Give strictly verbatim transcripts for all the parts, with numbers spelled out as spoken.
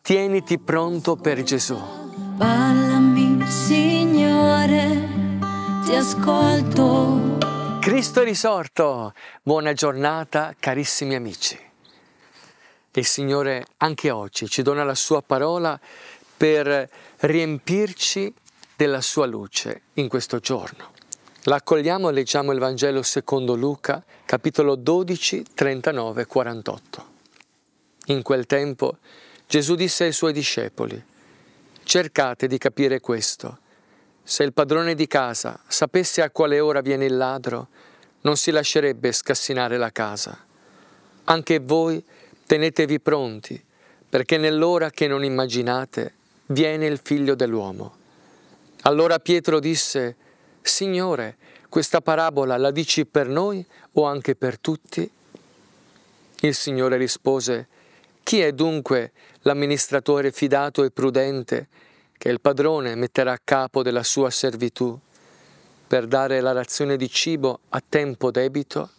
tieniti pronto per Gesù. Parlami, Signore, ti ascolto. Cristo è risorto! Buona giornata, carissimi amici. Il Signore anche oggi ci dona la sua parola per riempirci della sua luce in questo giorno. La accogliamo e leggiamo il Vangelo secondo Luca, capitolo dodici, trentanove quarantotto. In quel tempo Gesù disse ai suoi discepoli: cercate di capire questo. Se il padrone di casa sapesse a quale ora viene il ladro, non si lascerebbe scassinare la casa. Anche voi tenetevi pronti, perché nell'ora che non immaginate viene il Figlio dell'uomo. Allora Pietro disse: Signore, questa parabola la dici per noi o anche per tutti? Il Signore rispose: chi è dunque l'amministratore fidato e prudente che il padrone metterà a capo della sua servitù per dare la razione di cibo a tempo debito?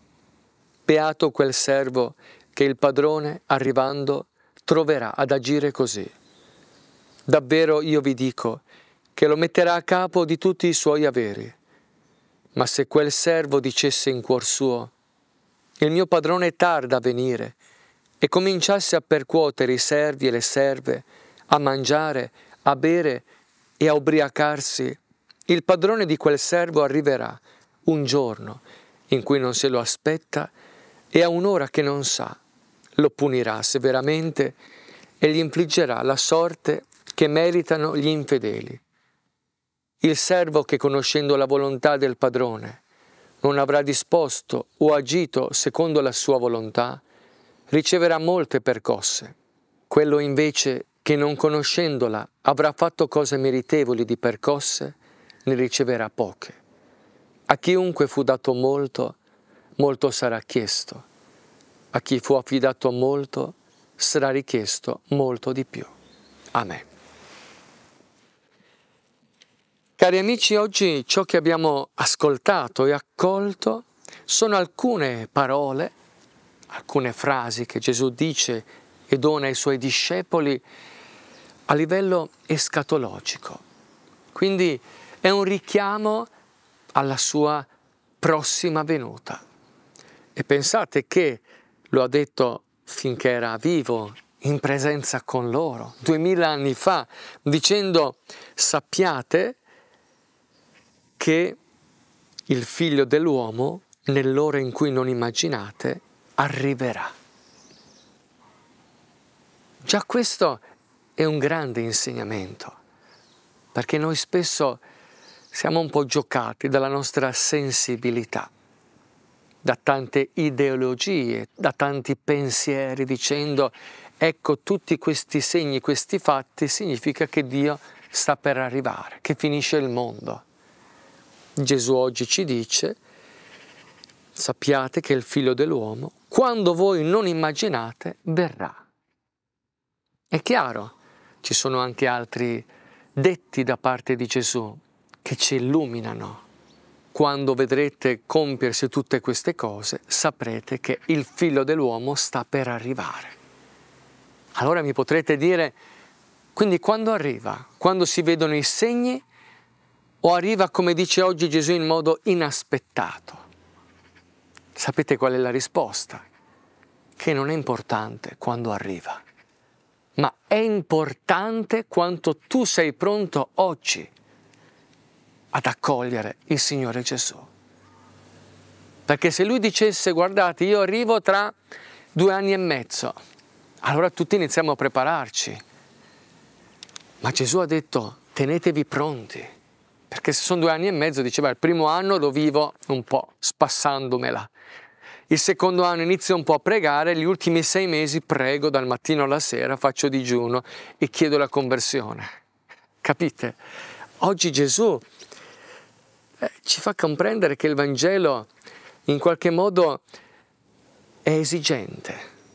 Beato quel servo che il padrone, arrivando, troverà ad agire così. Davvero io vi dico che lo metterà a capo di tutti i suoi averi. Ma se quel servo dicesse in cuor suo: il mio padrone tarda a venire, e cominciasse a percuotere i servi e le serve, a mangiare, a bere e a ubriacarsi, il padrone di quel servo arriverà un giorno in cui non se lo aspetta e a un'ora che non sa, lo punirà severamente e gli infliggerà la sorte che meritano gli infedeli. Il servo che, conoscendo la volontà del padrone, non avrà disposto o agito secondo la sua volontà, riceverà molte percosse. Quello invece che, non conoscendola, avrà fatto cose meritevoli di percosse, ne riceverà poche. A chiunque fu dato molto, molto sarà chiesto. A chi fu affidato molto, sarà richiesto molto di più. Amen. Cari amici, oggi ciò che abbiamo ascoltato e accolto sono alcune parole, alcune frasi che Gesù dice e dona ai suoi discepoli a livello escatologico. Quindi è un richiamo alla sua prossima venuta. E pensate che lo ha detto finché era vivo, in presenza con loro, duemila anni fa, dicendo: sappiate che il Figlio dell'uomo, nell'ora in cui non immaginate, arriverà. Già questo è un grande insegnamento, perché noi spesso siamo un po' giocati dalla nostra sensibilità, da tante ideologie, da tanti pensieri, dicendo: ecco, tutti questi segni, questi fatti, significa che Dio sta per arrivare, che finisce il mondo. Gesù oggi ci dice: sappiate che il Figlio dell'uomo, quando voi non immaginate, verrà. È chiaro, ci sono anche altri detti da parte di Gesù che ci illuminano. Quando vedrete compiersi tutte queste cose, saprete che il Figlio dell'uomo sta per arrivare. Allora mi potrete dire: quindi quando arriva? Quando si vedono i segni? O arriva, come dice oggi Gesù, in modo inaspettato? Sapete qual è la risposta? Che non è importante quando arriva, ma è importante quanto tu sei pronto oggi ad accogliere il Signore Gesù. Perché se Lui dicesse: guardate, io arrivo tra due anni e mezzo, allora tutti iniziamo a prepararci. Ma Gesù ha detto: tenetevi pronti. Perché se sono due anni e mezzo, diceva, il primo anno lo vivo un po' spassandomela. Il secondo anno inizio un po' a pregare, gli ultimi sei mesi prego dal mattino alla sera, faccio digiuno e chiedo la conversione. Capite? Oggi Gesù eh, ci fa comprendere che il Vangelo in qualche modo è esigente.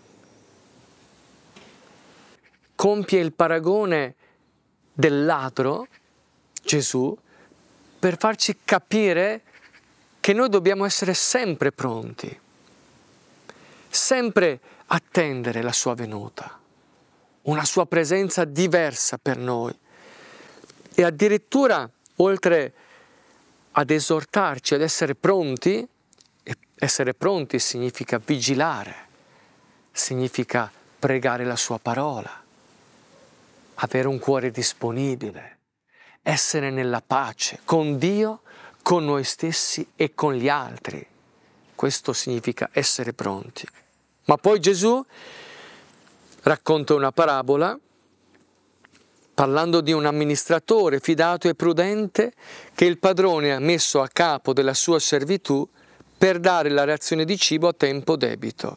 Compie il paragone del ladro, Gesù, per farci capire che noi dobbiamo essere sempre pronti, sempre attendere la sua venuta. una sua presenza diversa per noi. E addirittura, oltre ad esortarci ad essere pronti, e essere pronti significa vigilare, significa pregare la sua parola, avere un cuore disponibile, essere nella pace con Dio, con noi stessi e con gli altri. Questo significa essere pronti. Ma poi Gesù racconta una parabola parlando di un amministratore fidato e prudente che il padrone ha messo a capo della sua servitù per dare la razione di cibo a tempo debito.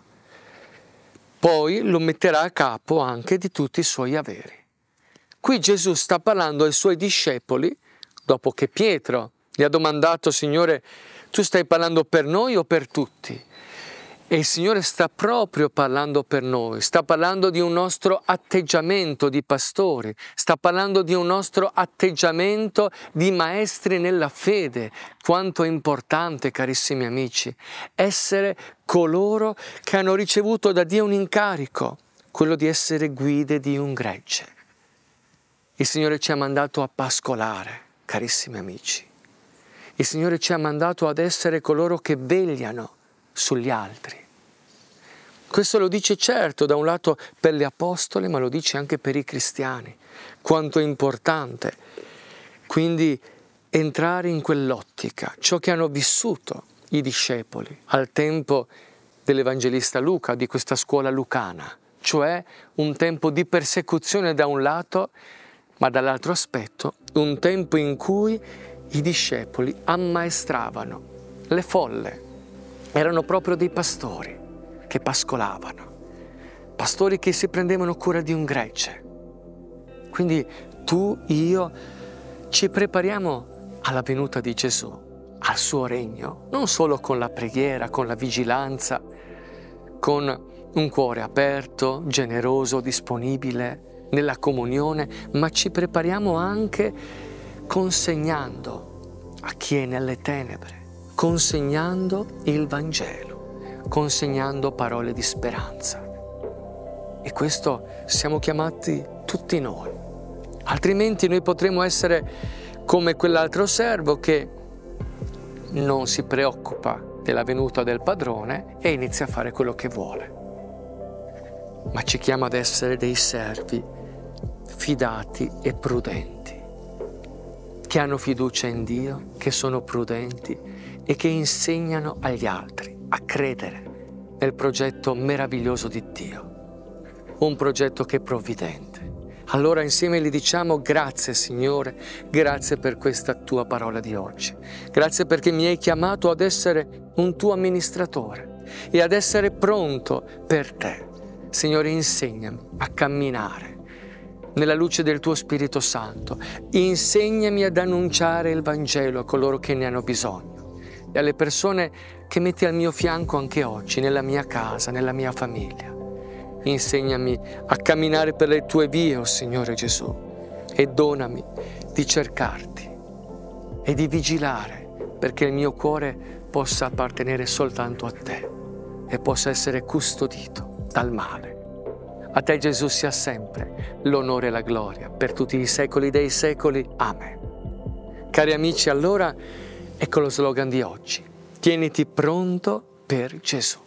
Poi lo metterà a capo anche di tutti i suoi averi. Qui Gesù sta parlando ai suoi discepoli, dopo che Pietro gli ha domandato: Signore, tu stai parlando per noi o per tutti? E il Signore sta proprio parlando per noi, sta parlando di un nostro atteggiamento di pastori, sta parlando di un nostro atteggiamento di maestri nella fede. Quanto è importante, carissimi amici, essere coloro che hanno ricevuto da Dio un incarico, quello di essere guide di un gregge. Il Signore ci ha mandato a pascolare, carissimi amici. Il Signore ci ha mandato ad essere coloro che vegliano sugli altri. Questo lo dice certo da un lato per gli apostoli, ma lo dice anche per i cristiani. Quanto è importante quindi entrare in quell'ottica, ciò che hanno vissuto i discepoli al tempo dell'Evangelista Luca, di questa scuola lucana, cioè un tempo di persecuzione da un lato, ma dall'altro aspetto un tempo in cui i discepoli ammaestravano le folle. Erano proprio dei pastori che pascolavano, pastori che si prendevano cura di un gregge. Quindi tu, io, ci prepariamo alla venuta di Gesù, al suo regno, non solo con la preghiera, con la vigilanza, con un cuore aperto, generoso, disponibile nella comunione, ma ci prepariamo anche consegnando a chi è nelle tenebre, consegnando il Vangelo, consegnando parole di speranza. E questo siamo chiamati tutti noi. Altrimenti noi potremo essere come quell'altro servo che non si preoccupa della venuta del padrone e inizia a fare quello che vuole. Ma ci chiama ad essere dei servi fidati e prudenti, che hanno fiducia in Dio, che sono prudenti e che insegnano agli altri a credere nel progetto meraviglioso di Dio, un progetto che è provvidente. Allora insieme gli diciamo: grazie Signore, grazie per questa tua parola di oggi, grazie perché mi hai chiamato ad essere un tuo amministratore e ad essere pronto per te. Signore, insegnami a camminare nella luce del tuo Spirito Santo, insegnami ad annunciare il Vangelo a coloro che ne hanno bisogno e alle persone che metti al mio fianco anche oggi, nella mia casa, nella mia famiglia. Insegnami a camminare per le tue vie, oh Signore Gesù, e donami di cercarti e di vigilare perché il mio cuore possa appartenere soltanto a te e possa essere custodito dal male. A te Gesù sia sempre l'onore e la gloria per tutti i secoli dei secoli. Amen. Cari amici, allora ecco lo slogan di oggi: tieniti pronto per Gesù.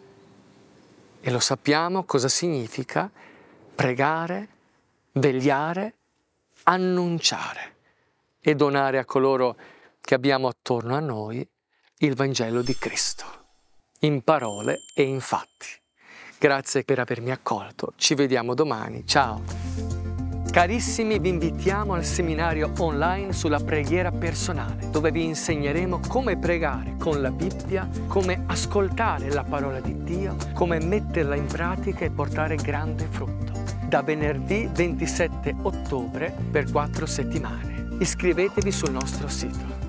E lo sappiamo cosa significa: pregare, vegliare, annunciare e donare a coloro che abbiamo attorno a noi il Vangelo di Cristo, in parole e in fatti. Grazie per avermi accolto, ci vediamo domani, ciao! Carissimi, vi invitiamo al seminario online sulla preghiera personale, dove vi insegneremo come pregare con la Bibbia, come ascoltare la parola di Dio, come metterla in pratica e portare grande frutto. Da venerdì ventisette ottobre per quattro settimane. Iscrivetevi sul nostro sito.